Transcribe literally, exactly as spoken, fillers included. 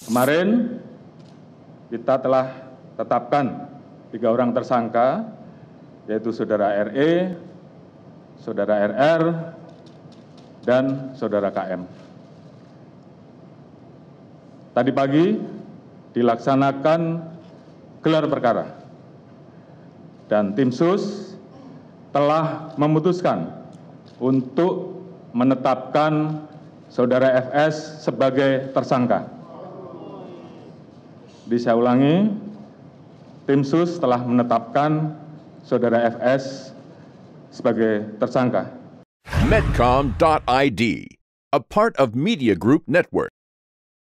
Kemarin kita telah tetapkan tiga orang tersangka, yaitu saudara R E, saudara R R, dan saudara K M. Tadi pagi dilaksanakan gelar perkara dan tim sus telah memutuskan untuk menetapkan saudara F S sebagai tersangka. Bisa ulangi, tim sus telah menetapkan saudara F S sebagai tersangka. Medcom dot I D, a part of Media Group Network.